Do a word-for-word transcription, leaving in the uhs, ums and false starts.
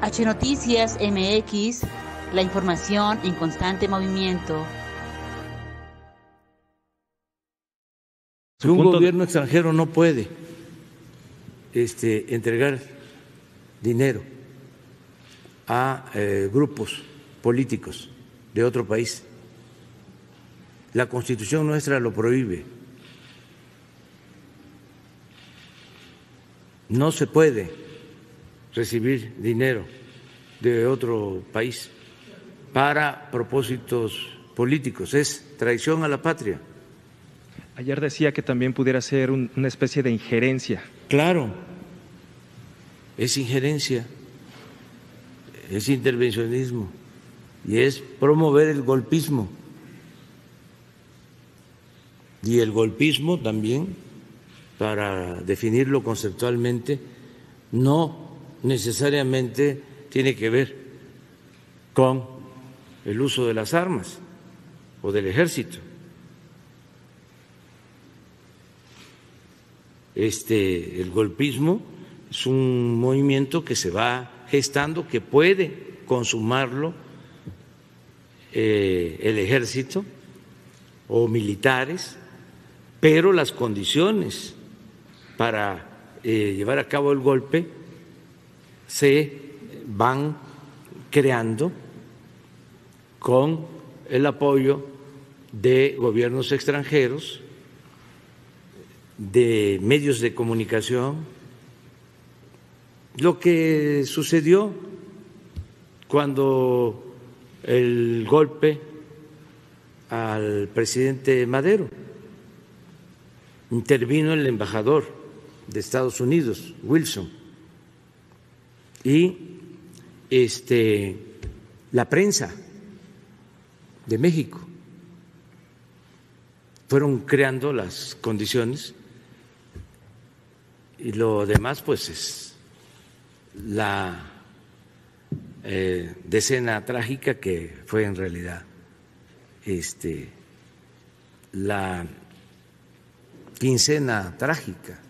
H Noticias M X, la información en constante movimiento. Un gobierno extranjero no puede este, entregar dinero a eh, grupos políticos de otro país. La Constitución nuestra lo prohíbe. No se puede recibir dinero de otro país para propósitos políticos. Es traición a la patria. Ayer decía que también pudiera ser un, una especie de injerencia. Claro, es injerencia, es intervencionismo y es promover el golpismo. Y el golpismo también, para definirlo conceptualmente, no necesariamente tiene que ver con el uso de las armas o del ejército. Este, el golpismo es un movimiento que se va gestando, que puede consumarlo eh, el ejército o militares, pero las condiciones para eh, llevar a cabo el golpe se van creando con el apoyo de gobiernos extranjeros, de medios de comunicación. Lo que sucedió cuando el golpe al presidente Madero, intervino el embajador de Estados Unidos, Wilson, y este, la prensa de México fueron creando las condiciones, y lo demás pues es la eh, decena trágica que fue en realidad este, la quincena trágica